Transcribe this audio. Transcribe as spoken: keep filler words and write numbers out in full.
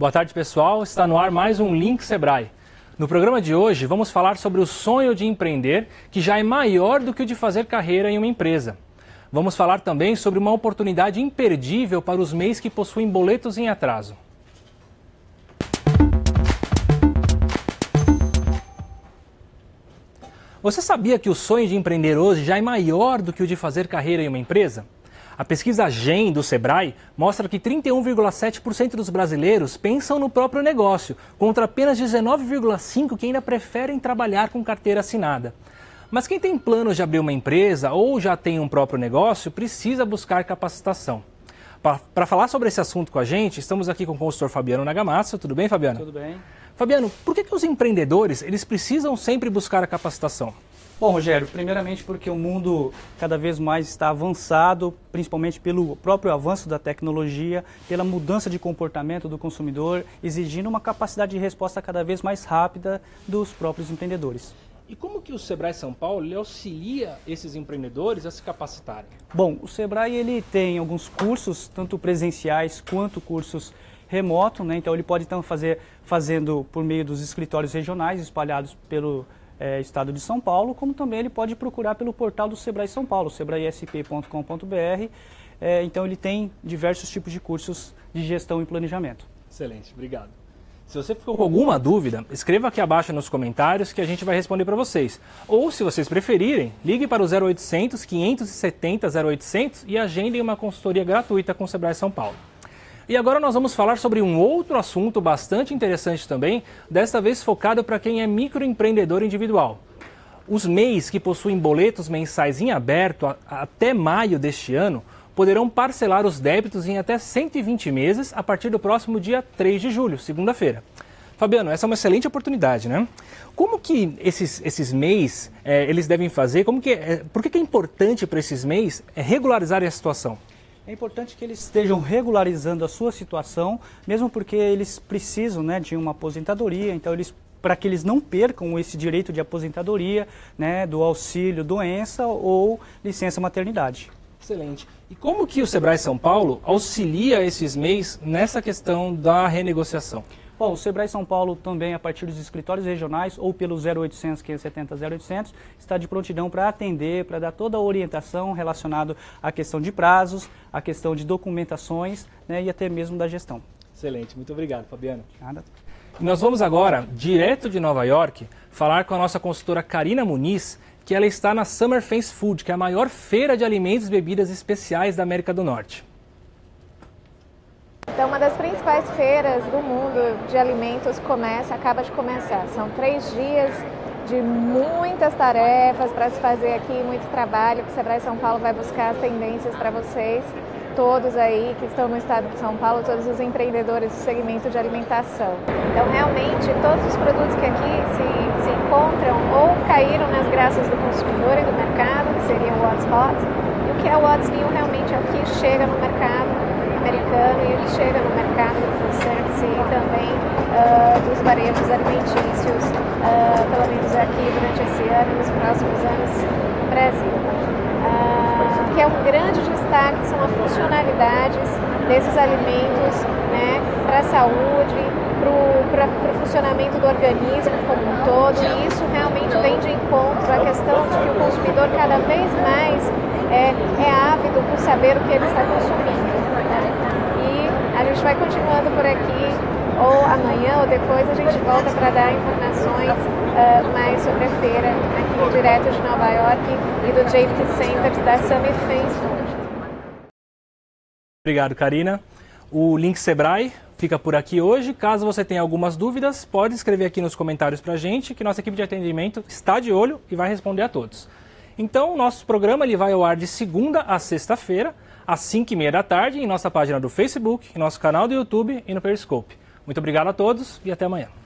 Boa tarde, pessoal. Está no ar mais um Link Sebrae. No programa de hoje, vamos falar sobre o sonho de empreender, que já é maior do que o de fazer carreira em uma empresa. Vamos falar também sobre uma oportunidade imperdível para os M E Is que possuem boletos em atraso. Você sabia que o sonho de empreender hoje já é maior do que o de fazer carreira em uma empresa? A pesquisa GEM do Sebrae mostra que trinta e um vírgula sete por cento dos brasileiros pensam no próprio negócio, contra apenas dezenove vírgula cinco por cento que ainda preferem trabalhar com carteira assinada. Mas quem tem planos de abrir uma empresa ou já tem um próprio negócio precisa buscar capacitação. Para falar sobre esse assunto com a gente, estamos aqui com o consultor Fabiano Nagamasso. Tudo bem, Fabiano? Tudo bem. Fabiano, por que, que os empreendedores eles precisam sempre buscar a capacitação? Bom, Rogério, primeiramente porque o mundo cada vez mais está avançado, principalmente pelo próprio avanço da tecnologia, pela mudança de comportamento do consumidor, exigindo uma capacidade de resposta cada vez mais rápida dos próprios empreendedores. E como que o Sebrae São Paulo ele auxilia esses empreendedores a se capacitarem? Bom, o Sebrae ele tem alguns cursos, tanto presenciais quanto cursos remotos, né? Então ele pode então fazer fazendo por meio dos escritórios regionais espalhados pelo É, estado de São Paulo, como também ele pode procurar pelo portal do Sebrae São Paulo, sebrae s p ponto com ponto b r. É, então ele tem diversos tipos de cursos de gestão e planejamento. Excelente, obrigado. Se você ficou com alguma dúvida, escreva aqui abaixo nos comentários que a gente vai responder para vocês. Ou, se vocês preferirem, ligue para o zero oitocentos, quinhentos e setenta, zero oitocentos e agendem uma consultoria gratuita com o Sebrae São Paulo. E agora nós vamos falar sobre um outro assunto bastante interessante também, desta vez focado para quem é microempreendedor individual. Os M E Is que possuem boletos mensais em aberto a, até maio deste ano poderão parcelar os débitos em até cento e vinte meses a partir do próximo dia três de julho, segunda-feira. Fabiano, essa é uma excelente oportunidade, né? Como que esses, esses M E Is é, eles devem fazer? Como que, é, por que, que é importante para esses M E Is é, regularizarem a situação? É importante que eles estejam regularizando a sua situação, mesmo porque eles precisam, né, de uma aposentadoria, então eles, para que eles não percam esse direito de aposentadoria, né, do auxílio doença ou licença maternidade. Excelente. E como que o Sebrae São Paulo auxilia esses M E Is nessa questão da renegociação? Bom, o Sebrae São Paulo também, a partir dos escritórios regionais ou pelo zero oitocentos, quinhentos e setenta, zero oitocentos, está de prontidão para atender, para dar toda a orientação relacionada à questão de prazos, à questão de documentações, né, e até mesmo da gestão. Excelente, muito obrigado, Fabiano. Nada. E nós vamos agora, direto de Nova York, falar com a nossa consultora Karina Muniz, que ela está na Summer Face Food, que é a maior feira de alimentos e bebidas especiais da América do Norte. Então, uma das principais feiras do mundo de alimentos começa, acaba de começar. São três dias de muitas tarefas para se fazer aqui, muito trabalho, que o Sebrae São Paulo vai buscar as tendências para vocês, todos aí que estão no estado de São Paulo, todos os empreendedores do segmento de alimentação. Então, realmente, todos os produtos que aqui se, se encontram ou caíram nas graças do consumidor e do mercado, que seria o What's Hot, e o que é o What's New realmente é o que chega no mercado americano e ele chega no mercado do food service e também uh, dos varejos alimentícios, uh, pelo menos aqui durante esse ano e nos próximos anos no Brasil. Uh, que é um grande destaque são as funcionalidades desses alimentos, né, para a saúde, para o funcionamento do organismo como um todo, e isso realmente vem de encontro à questão de que o consumidor cada vez mais é, é ávido por saber o que ele está consumindo. A gente vai continuando por aqui, ou amanhã ou depois a gente volta para dar informações uh, mais sobre a feira aqui direto de Nova York e do J P Center da Summer Face Food. Obrigado, Karina. O Link Sebrae fica por aqui hoje. Caso você tenha algumas dúvidas, pode escrever aqui nos comentários para a gente, que nossa equipe de atendimento está de olho e vai responder a todos. Então, o nosso programa ele vai ao ar de segunda a sexta-feira, às cinco e meia da tarde, em nossa página do Facebook, em nosso canal do YouTube e no Periscope. Muito obrigado a todos e até amanhã.